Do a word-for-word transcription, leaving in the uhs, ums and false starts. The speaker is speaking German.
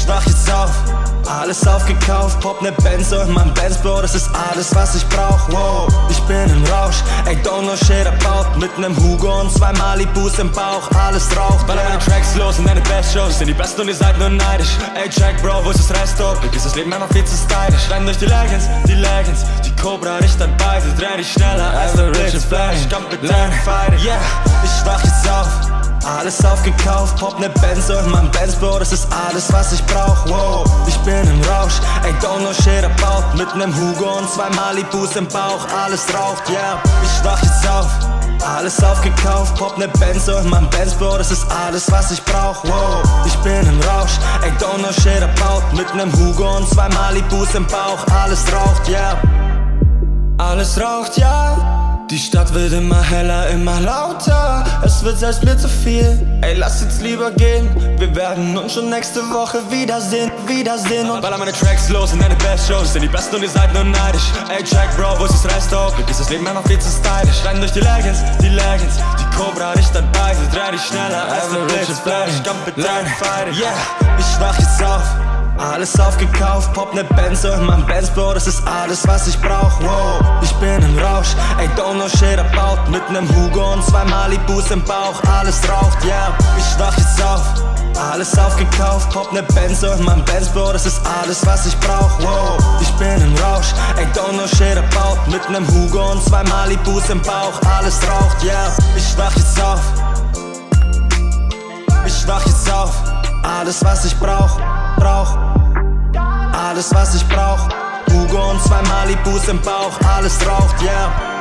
Ich wach jetzt auf, alles aufgekauft, pop ne Benzo in meinem Benz, Bro, das ist alles, was ich brauch, wow. Ich bin im Rausch, ey, don't know shit about. Mit nem Hugo und zwei Malibus im Bauch, alles raucht, baller meine Tracks los in deine Best-Shows, sind die Besten und ihr seid nur neidisch. Ey, check, Bro, wo ist das Resto? Mit dieses Leben einfach viel zu stylisch. Rennen durch die Legends, die Legends, die Cobra riecht an beide, dreh dich schneller als der Blitz, Flash, komm mit deinen Fighter, yeah. Ich wach jetzt auf, alles aufgekauft, pop ne Benzo in meinem Benz, Bro, das ist alles, was ich brauch, wow. Ich bin im Rausch, ey, don't know shit about. Mit nem Hugo und zwei Malibus im Bauch, alles raucht, yeah. Ich wach jetzt auf, alles aufgekauft, pop ne Benzo in meinem Benz, Bro, das ist alles, was ich brauch, wow. Ich bin im Rausch, ey, don't know shit about. Mit nem Hugo und zwei Malibus im Bauch, alles raucht, yeah. Alles raucht, ja. Die Stadt wird immer heller, immer lauter. Es wird selbst mir zu viel. Ey, lass jetzt lieber gehen. Wir werden uns schon nächste Woche wiedersehen, wiedersehen. Und baller meine Tracks los in deine Best-Shows, sind die Besten und ihr seid nur neidisch. Ey, check, Bro, wo ist das Resto? Mit dieses Leben einfach viel zu stylisch. Rennen durch die Legends, die Legends, die Cobra riecht an beide, dreh dich schneller als der Blitz, Flash, komm mit deinen Fighter, yeah. Ich wach jetzt auf, alles aufgekauft, pop ne Benzo in meinem Benz, Bro, das ist alles, was ich brauch, wow. Ich bin im Rausch, ey, don't know shit about. Mit nem Hugo und zwei Malibus im Bauch, alles raucht, yeah. Ich wach jetzt auf, alles aufgekauft, pop ne Benzo in meinem Benz, Bro, das ist alles, was ich brauch, wow. Ich bin im Rausch, ey, don't know shit about. Mit nem Hugo und zwei Malibus im Bauch, alles raucht, yeah. Ich wach jetzt auf, ich wach jetzt auf, alles, was ich brauch, brauch. Alles, was ich brauch, Hugo und zwei Malibus im Bauch, alles raucht, yeah.